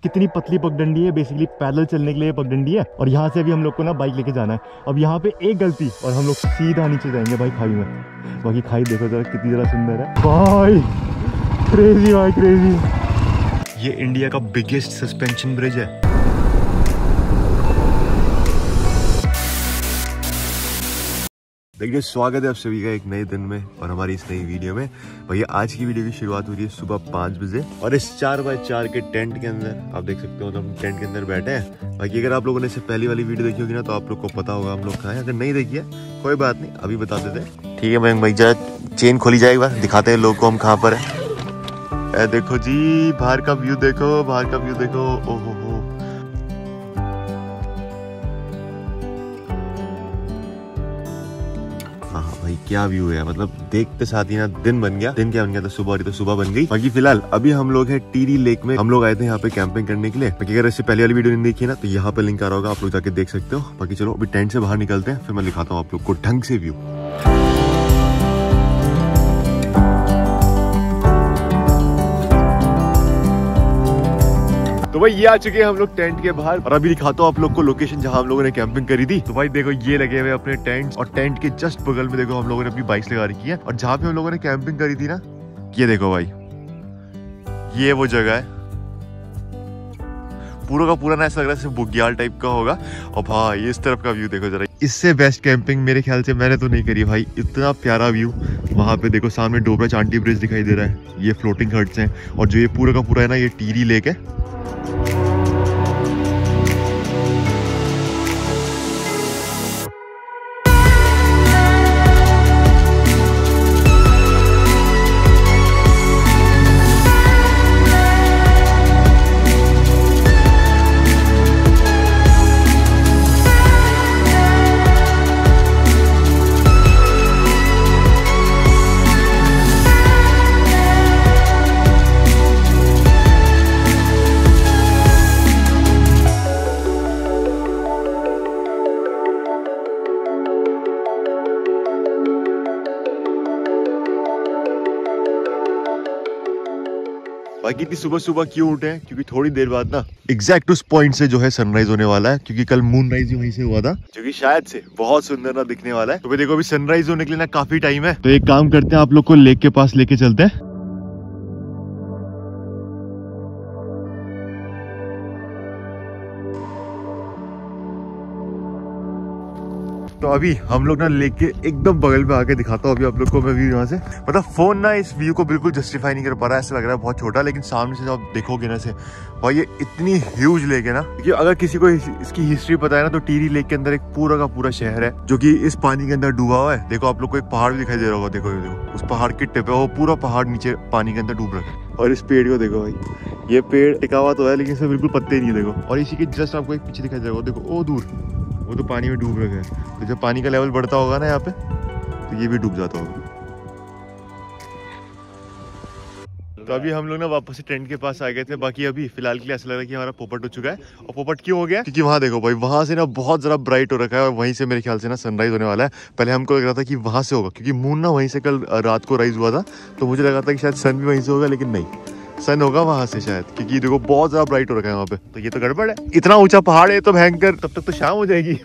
कितनी पतली पगडंडी है, बेसिकली पैदल चलने के लिए पगडंडी है। और यहाँ से अभी हम लोग को ना बाइक लेके जाना है। अब यहाँ पे एक गलती और हम लोग सीधा नीचे जाएंगे भाई खाई में। बाकी खाई देखो जरा कितनी ज़रा सुंदर है भाई, क्रेजी भाई क्रेजी। ये इंडिया का बिगेस्ट सस्पेंशन ब्रिज है। देखिए स्वागत है आप सभी का एक नए दिन में और हमारी इस नई वीडियो में। भैया आज की वीडियो की शुरुआत हो रही है सुबह 5 बजे और इस 4x4 के टेंट के अंदर आप देख सकते हो तो हम टेंट के अंदर बैठे हैं। बाकी अगर आप लोगों ने इससे पहली वाली वीडियो देखी होगी ना तो आप लोग को पता होगा हम लोग कहाँ हैं। अगर नहीं देखी है कोई बात नहीं, अभी बता देते हैं। ठीक है मयंक भाई, जरा चेन खोली जाए एक बार, दिखाते हैं लोग को हम कहाँ पर है। देखो जी बाहर का व्यू देखो, बाहर का व्यू देखो। ओहो हो भाई क्या व्यू है, मतलब देखते साथ ही ना दिन बन गया। दिन क्या बन गया था, सुबह हो रही तो सुबह बन गई। बाकी फिलहाल अभी हम लोग हैं टीरी लेक में। हम लोग आए थे यहाँ पे कैंपिंग करने के लिए। बाकी अगर इससे पहले वाली वीडियो नहीं देखी ना तो यहाँ पे लिंक आ रहा होगा, आप लोग जाके देख सकते हो। बाकी चलो अभी टेंट से बाहर निकलते हैं, फिर मैं दिखाता हूँ आप लोग को ढंग से व्यू। तो भाई ये आ चुके हैं हम लोग टेंट के बाहर और अभी दिखाता हूँ आप लोग को लोकेशन जहाँ हम लोगों ने कैंपिंग करी थी। तो भाई देखो ये लगे हुए अपने टेंट और टेंट के जस्ट बगल में देखो हम लोगों ने अपनी बाइक्स लगा रखी है। और जहाँ पे हम लोगों ने कैंपिंग करी थी ना, ये देखो भाई ये वो जगह है। पूरा का पूरा ना ऐसा लग रहा है जैसे बुग्याल टाइप का होगा। और भाई इस तरफ का व्यू देखो जरा, इससे बेस्ट कैंपिंग मेरे ख्याल से मैंने तो नहीं करी भाई। इतना प्यारा व्यू। वहां पे देखो सामने डोबरा चांटी ब्रिज दिखाई दे रहा है, ये फ्लोटिंग हट्स हैं और जो ये पूरा का पूरा है ना ये टीरी लेक है। बाकी इतनी सुबह सुबह क्यों उठे हैं, क्योंकि थोड़ी देर बाद ना एग्जैक्ट उस पॉइंट से जो है सनराइज होने वाला है। क्योंकि कल मून राइज ही वहीं से हुआ था, जो कि शायद से बहुत सुंदर ना दिखने वाला है। तो देखो अभी सनराइज होने के लिए ना काफी टाइम है। तो एक काम करते हैं, आप लोग को लेक के पास लेके चलते हैं। तो अभी हम लोग ना लेक के एकदम बगल में आके दिखाता हूँ अभी आप लोग को मैं व्यू यहाँ से। मतलब फोन ना इस व्यू को बिल्कुल जस्टिफाई नहीं कर पा रहा है, ऐसा लग रहा है बहुत छोटा, लेकिन सामने से जब आप देखोगे ना से भाई ये इतनी ह्यूज लेक है ना। क्योंकि अगर किसी को इसकी हिस्ट्री पता है ना तो टीरी लेक के अंदर एक पूरा का पूरा शहर है जो कि इस पानी के अंदर डूबा हुआ है। देखो आप लोग को एक पहाड़ भी दिखाई दे रहा होगा, देखो देखो उस पहाड़ की टिप है, वो पूरा पहाड़ नीचे पानी के अंदर डूब रखा है। और इस पेड़ को देखो भाई, ये पेड़ टिका हुआ तो है लेकिन इसमें बिल्कुल पत्ते नहीं है देखो। और इसी के जस्ट आपको एक पीछे दिखाई दे रहा होगा, देखो वो दूर वो तो पानी में डूब रखा है। तो जब पानी का लेवल बढ़ता होगा ना यहाँ पे तो ये भी डूब जाता होगा। तो अभी हम लोग ना वापस से टेंट के पास आ गए थे। बाकी अभी फिलहाल के लिए ऐसा लग रहा है कि हमारा पोपट हो चुका है। और पोपट क्यों हो गया, क्योंकि वहाँ देखो भाई वहां से ना बहुत ज्यादा ब्राइट हो रखा है और वहीं से मेरे ख्याल से ना सनराइज होने वाला है। पहले हमको लग रहा था कि वहां से होगा क्योंकि मून ना वहीं से कल रात को राइज हुआ था, तो मुझे लगा था कि शायद सन भी वहीं से होगा, लेकिन नहीं, सन होगा वहां से शायद, क्योंकि देखो बहुत ज्यादा ब्राइट हो रखा है वहां पे। तो ये तो गड़बड़ है, इतना ऊंचा पहाड़ है तो भयंकर, तब तक तो शाम हो जाएगी।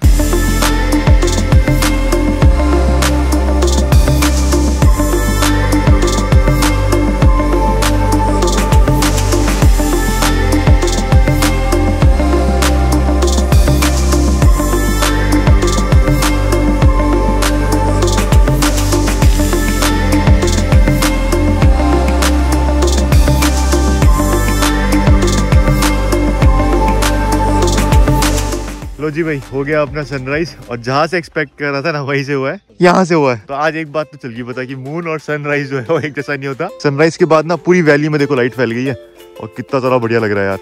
लो जी भाई हो गया अपना सनराइज और जहाँ से एक्सपेक्ट कर रहा था ना वहीं से हुआ है, यहाँ से हुआ है। तो आज एक बात तो चल गई पता कि मून और सनराइज जो है वो एक जैसा नहीं होता। सनराइज के बाद ना पूरी वैली में देखो लाइट फैल गई है और कितना सारा बढ़िया लग रहा है यार।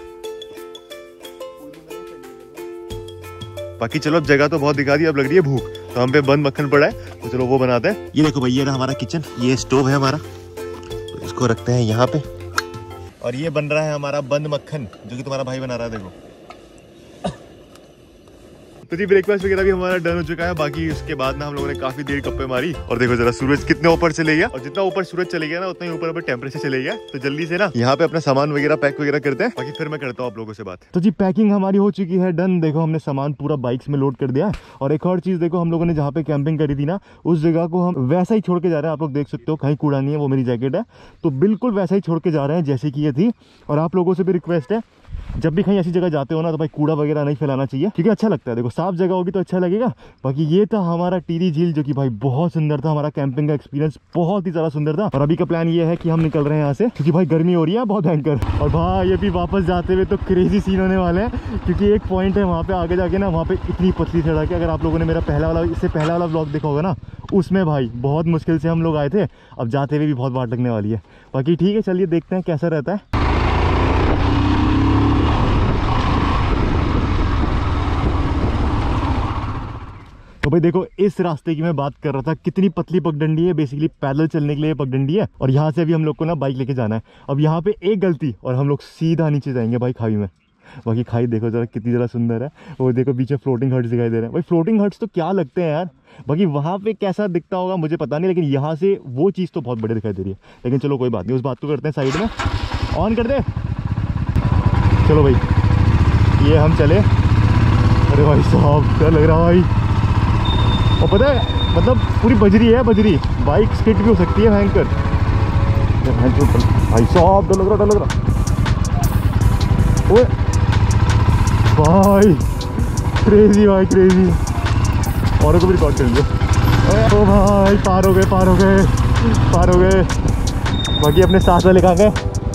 बाकी चलो अब जगह तो बहुत दिखा दी, अब लग रही है भूख, तो हम पे बंद मक्खन पड़ा है तो चलो वो बनाते हैं। ये देखो भाई ये ना हमारा किचन, ये स्टोव है हमारा, तो इसको रखते हैं यहाँ पे। और ये बन रहा है हमारा बंद मक्खन जो कि तुम्हारा भाई बना रहा है। देखो तो जी ब्रेकफास्ट वगैरह भी हमारा डन हो चुका है। बाकी उसके बाद ना हम लोगों ने काफी देर गप्पे मारी और देखो जरा सूरज कितने ऊपर चले गया, और जितना ऊपर सूरज चले गया ना उतना ही ऊपर अब टेम्परेचर चले गया। तो जल्दी से ना यहाँ पे अपना सामान वगैरह पैक वगैरह करते हैं, बाकी फिर मैं करता हूँ आप लोगों से बात। तो जी पैकिंग हमारी हो चुकी है डन। देखो हमने सामान पूरा बाइक्स में लोड कर दिया। और एक और चीज देखो, हम लोगों ने जहाँ पे कैंपिंग करी थी ना उस जगह को हम वैसा ही छोड़ के जा रहे हैं। आप लोग देख सकते हो कहीं कूड़ा नहीं है, वो मेरी जैकेट है तो बिल्कुल वैसा ही छोड़ के जा रहे हैं जैसे कि ये थी। और आप लोगों से भी रिक्वेस्ट है, जब भी कहीं ऐसी जगह जाते हो ना तो भाई कूड़ा वगैरह नहीं फैलाना चाहिए, क्योंकि अच्छा लगता है। देखो साफ जगह होगी तो अच्छा लगेगा। बाकी ये था हमारा टिहरी झील, जो कि भाई बहुत सुंदर था। हमारा कैंपिंग का एक्सपीरियंस बहुत ही ज्यादा सुंदर था। और अभी का प्लान ये है कि हम निकल रहे हैं यहाँ से, क्योंकि भाई गर्मी हो रही है बहुत भयंकर। और भाई ये भी वापस जाते हुए तो क्रेजी सीन होने वाले हैं, क्योंकि एक पॉइंट है वहाँ पे आगे जाके ना, वहाँ पे इतनी पतली सड़क है। अगर आप लोगों ने मेरा इससे पहला वाला व्लॉग देखा होगा ना, उसमें भाई बहुत मुश्किल से हम लोग आए थे। अब जाते हुए भी बहुत वाट लगने वाली है। बाकी ठीक है, चलिए देखते हैं कैसा रहता है। तो भाई देखो इस रास्ते की मैं बात कर रहा था, कितनी पतली पगडंडी है। बेसिकली पैदल चलने के लिए पगडंडी है। और यहाँ से अभी हम लोग को ना बाइक लेके जाना है। अब यहाँ पे एक गलती और हम लोग सीधा नीचे जाएंगे भाई खाई में। बाकी खाई देखो जरा कितनी ज़रा सुंदर है। वो देखो पीछे फ्लोटिंग हट्स दिखाई दे रहे हैं। भाई फ्लोटिंग हट्स तो क्या लगते हैं यार। बाकी वहाँ पे कैसा दिखता होगा मुझे पता नहीं, लेकिन यहाँ से वो चीज़ तो बहुत बड़ी दिखाई दे रही है। लेकिन चलो कोई बात नहीं, उस बात को करते हैं साइड में। ऑन कर दे, चलो भाई ये हम चले। अरे भाई साहब क्या लग रहा है भाई। और पता है मतलब पूरी बजरी है, बजरी बाइक स्किड भी हो सकती है भयंकर। भाई साहब डर लग रहा ओए भाई, क्रेजी भाई क्रेजी। औरों को भी रिकॉर्ड कर लो। ओ भाई पार हो गए पार हो गए पार हो गए। बाकी अपने साथ वाले कहाँ गए?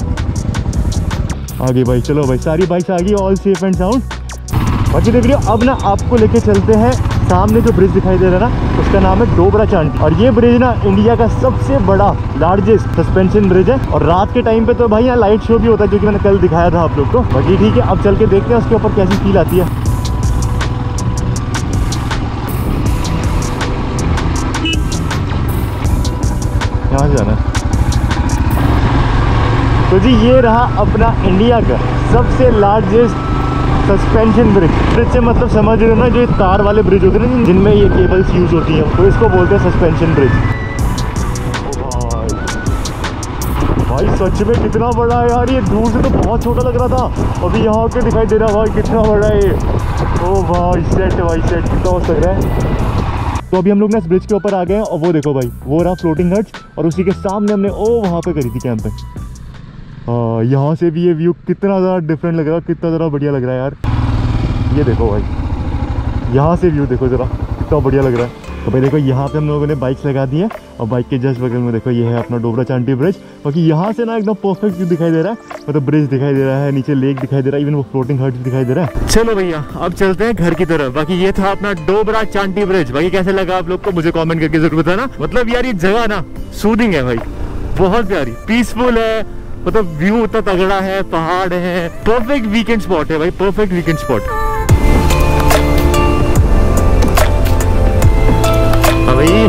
आगे भाई, चलो भाई सारी बाइक्स आ गई, ऑल सेफ एंड साउंड। बाकी देख रहे हो, अब ना आपको लेके चलते हैं सामने जो ब्रिज दिखाई दे रहा है ना, उसका नाम है डोबरा चांटी। और ये ब्रिज ना इंडिया का सबसे बड़ा लार्जेस्ट सस्पेंशन ब्रिज है। और रात के टाइम पे तो भाई यहाँ लाइट शो भी होता है, जो कि मैंने कल दिखाया था आप लोग को। बाकी ठीक है, अब चल के देखते हैं उसके ऊपर कैसी फील आती है। यहाँ से जाना है। तो जी ये रहा अपना इंडिया का सबसे लार्जेस्ट सस्पेंशन ब्रिज। ब्रिज से मतलब समझ रहे हो ना, जो तार वाले ब्रिज होते हैं ना जिनमें ये केबल्स यूज होती हैं, तो इसको बोलते हैं सस्पेंशन ब्रिज। भाई सच में कितना बड़ा है यार। ये दूर से तो बहुत छोटा लग रहा था, अभी यहाँ के दिखाई दे रहा भाई कितना बड़ा है ये। ओ भाई सेट, भाई सेट कितना मस्त लग रहा है। तो अभी हम लोग ना इस ब्रिज के ऊपर आ गए हैं। और वो देखो भाई, वो रहा फ्लोटिंग हट्स। और उसी के सामने हमने वहाँ पे करी थी कैंपिंग। हाँ यहाँ से भी ये व्यू कितना ज़्यादा डिफरेंट लग रहा है, कितना ज़रा बढ़िया लग रहा है यार। ये देखो भाई, यहाँ से व्यू देखो ज़रा कितना बढ़िया लग रहा है। तो भाई देखो यहाँ पे हम लोगों ने बाइक्स लगा दी है। और बाइक के जस्ट बगल में देखो ये है अपना डोबरा चांटी ब्रिज। बाकी यहाँ से ना एकदम परफेक्ट व्यू दिखाई दे रहा है। मतलब ब्रिज दिखाई दे रहा है, नीचे लेक दिखाई दे रहा है, इवन वो फ्लोटिंग हट दिखाई दे रहा है। चलो भैया अब चलते हैं घर की तरफ। बाकी ये था अपना डोबरा चांटी ब्रिज। बाकी कैसे लगा आप लोग को मुझे कॉमेंट करके जरूर बताना। मतलब यार ये जगह ना सूदिंग है भाई, बहुत प्यारी, पीसफुल है। मतलब व्यू इतना तगड़ा है, पहाड़ है, परफेक्ट वीकेंड स्पॉट है भाई, परफेक्ट वीकेंड स्पॉट। भाई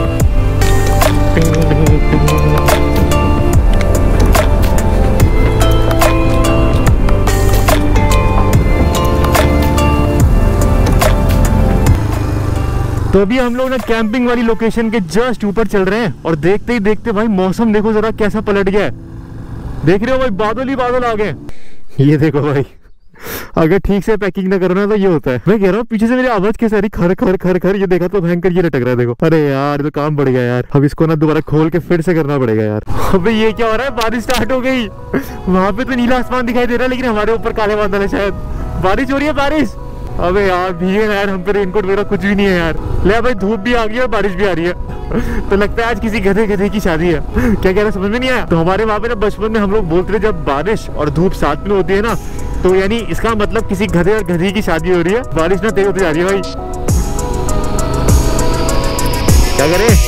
तो अभी हम लोग ना कैंपिंग वाली लोकेशन के जस्ट ऊपर चल रहे हैं। और देखते ही देखते भाई मौसम देखो जरा कैसा पलट गया है। देख रहे हो भाई, बादल ही बादल आ गए। ये देखो भाई, अगर ठीक से पैकिंग ना करना तो ये होता है। मैं कह रहा हूँ पीछे से मेरी आवाज कैसे आ रही, खर खर खर खर। ये देखा तो भयंकर ये लटक रहा है देखो। अरे यार तो काम बढ़ गया यार, अब इसको ना दोबारा खोल के फिर से करना पड़ेगा यार। अबे ये क्या हो रहा है, बारिश स्टार्ट हो गई। वहां पे तो नीला आसमान दिखाई दे रहा है, लेकिन हमारे ऊपर काले बादल है, शायद बारिश हो रही है। बारिश, अबे यार भीगे यार, हम पे रेनकोट वगैरह कुछ भी नहीं है यार। ले भाई, धूप भी आ गई और बारिश भी आ रही है। तो लगता है आज किसी गधे की शादी है। क्या कह रहा समझ में नहीं आया। तो हमारे वहाँ पे ना बचपन में हम लोग बोलते थे, जब बारिश और धूप साथ में होती है ना, तो यानी इसका मतलब किसी गधे और गधी की शादी हो रही है। बारिश ना तेज होती जा रही है भाई, क्या करे।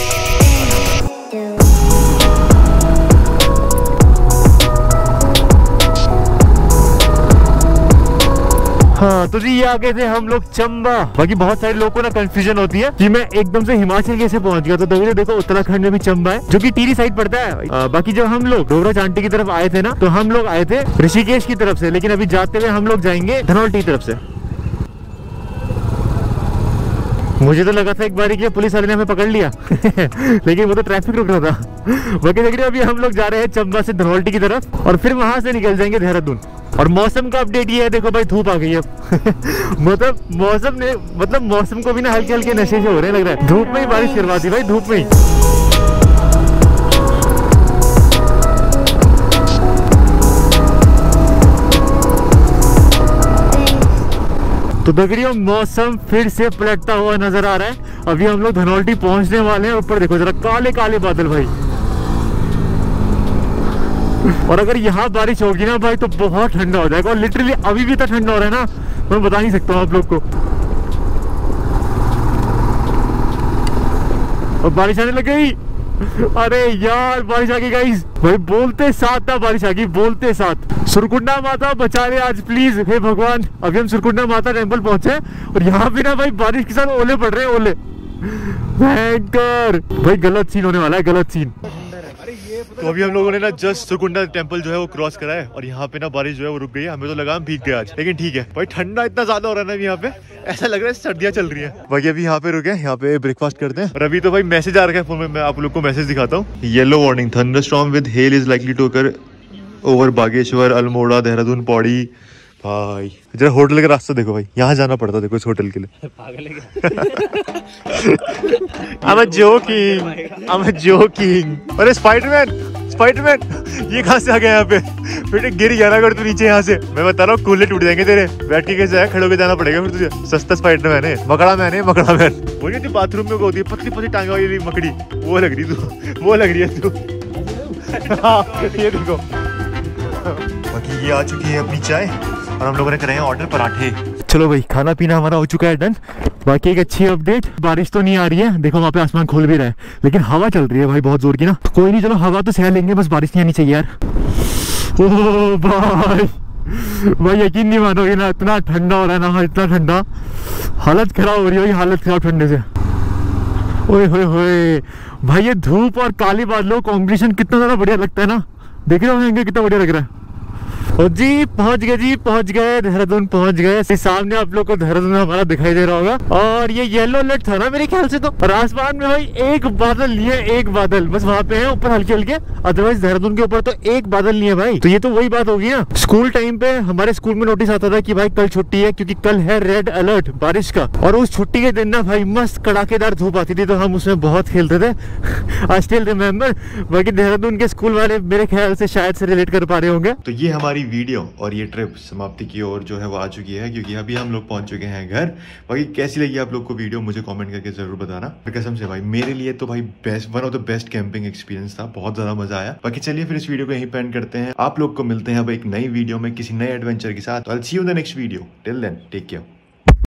हाँ तो जी ये आ गए थे हम लोग चंबा। बाकी बहुत सारे लोगों को ना कंफ्यूजन होती है कि मैं एकदम से हिमाचल कैसे पहुंच गया। तो देखो उत्तराखंड में भी चंबा है, जो कि टिहरी साइड पड़ता है। बाकी जब हम लोग डोबरा चांटी की तरफ आए थे ना, तो हम लोग आए थे ऋषिकेश की तरफ से, लेकिन अभी जाते हुए हम लोग जाएंगे धनौल्टी की तरफ से। मुझे तो लगा था एक बारी कि पुलिस वाले ने हमें पकड़ लिया लेकिन वो तो ट्रैफिक रुक रहा था। बाकी देख रहे हो अभी हम लोग जा रहे हैं चंबा से धनौल्टी की तरफ और फिर वहां से निकल जाएंगे देहरादून। और मौसम का अपडेट ये है, देखो भाई धूप आ गई है अब मतलब मौसम को भी ना हल्के हल्के नशे से हो रहे लग रहा है। धूप में ही बारिश करवाती भाई, धूप में ही। तो दगड़ियों मौसम फिर से पलटता हुआ नजर आ रहा है। अभी हम लोग धनौल्टी पहुंचने वाले हैं। ऊपर देखो जरा काले काले बादल भाई। और अगर यहाँ बारिश होगी ना भाई तो बहुत ठंडा हो जाएगा। और लिटरली अभी भी इतना ठंडा हो रहा है ना, मैं बता नहीं सकता हूँ आप लोग को। और बारिश आने लग गई। अरे यार बारिश आ गई गाइस। भाई बोलते साथ ना बारिश आ गई, बोलते साथ। सुरकुंडा माता बचा ले आज प्लीज, हे भगवान। अभी हम सुरकुंडा माता टेम्पल पहुंचे और यहाँ पे ना भाई बारिश के साथ ओले पड़ रहे हैं, ओले भयंकर। भाई गलत सीन होने वाला है, गलत सीन। तो अभी हम लोगों ने ना जस्ट सुरकुंडा टेम्पल जो है वो क्रॉस करा है और यहाँ पे ना बारिश जो है वो रुक गई है। हमें तो लगा हम भीग गए आज, लेकिन ठीक है भाई। ठंडा इतना ज्यादा हो रहा है ना यहाँ पे, ऐसा लग रहा है सर्दियाँ चल रही है। बाकी अभी यहाँ पे रुके, यहाँ पे ब्रेकफास्ट करते हैं। और अभी तो भाई मैसेज आ रखा है फोन में, मैं आप लोग को मैसेज दिखाता हूँ। Yellow warning, thunderstorm with hail is likely to occur over Bageshwar, Almora, Dehradun, Pauri. भाई जरा होटल का रास्ता देखो भाई, यहाँ जाना पड़ता देखो इस होटल के लिए। पागल I'm joking। अरे स्पाइडरमैन ये कहाँ से आ गया यहाँ पे? बेटे गिर गया ना अगर तू नीचे यहाँ से, मैं बता रहा हूँ कूल्हे टूट जाएंगे तेरे। बैठ के कैसे खड़े होकर जाना पड़ेगा फिर तुझे। सस्ता स्पाइडरमैन है, मकड़ा मैन है, मकड़ा मैन। वो नहीं बाथरूम में होती है पतली पतली टांगा वाली मकड़ी, वो लग रही है तू। ये देखो। बाकी ये आ चुकी है अपनी चाय और हम लोगों ने करे हैं ऑर्डर पराठे। चलो भाई खाना पीना हमारा हो चुका है डन। बाकी एक अच्छी अपडेट, बारिश तो नहीं आ रही है, देखो वहाँ पे आसमान खुल भी रहा है, लेकिन हवा चल रही है भाई बहुत जोर की ना। कोई नहीं, चलो हवा तो सह लेंगे, बस बारिश नहीं आनी चाहिए यार। ओ भाई यकीन नहीं मानोगे ना, इतना ठंडा हो रहा है ना, इतना ठंडा, हालत खराब हो रही है भाई, हालत खराब ठंडे से। ओए होए होए भाई, ये धूप और काले बादलों कॉम्बिनेशन कितना ज्यादा बढ़िया लगता है ना। देख रहे हो कितना बढ़िया लग रहा है। और जी पहुंच गए देहरादून पहुंच गए। सामने आप लोग को देहरादून हमारा दिखाई दे रहा होगा। और ये येलो अलर्ट था ना मेरे ख्याल से तो। और आसमान में भाई एक बादल नहीं है, एक बादल बस वहाँ पे है ऊपर हल्के हल्के, अदरवाइज देहरादून के ऊपर तो एक बादल नहीं है भाई। तो ये तो वही बात होगी ना, स्कूल टाइम पे हमारे स्कूल में नोटिस आता था कि भाई कल छुट्टी है क्योंकि कल है रेड अलर्ट बारिश का। और उस छुट्टी के दिन ना भाई मस्त कड़ाकेदार धूप आती थी, तो हम उसमें बहुत खेलते थे। I still remember. बाकी देहरादून के स्कूल वाले मेरे ख्याल से शायद से रिलेट कर पा रहे होंगे। तो ये हमारी वीडियो और ये ट्रिप समाप्ति की ओर जो है वो आ चुकी है, क्योंकि अभी हम लोग पहुंच चुके हैं घर। बाकी कैसी लगी आप लोग को वीडियो मुझे कमेंट करके जरूर बताना। कसम से भाई मेरे लिए तो भाई one of the best camping experience था, बहुत ज्यादा मजा आया। बाकी चलिए फिर इस वीडियो को यहीं पे एंड करते हैं। आप लोग को मिलते हैं अब एक नई वीडियो में किसी नए एडवेंचर के साथ। I will see you in the next video. Till then take care.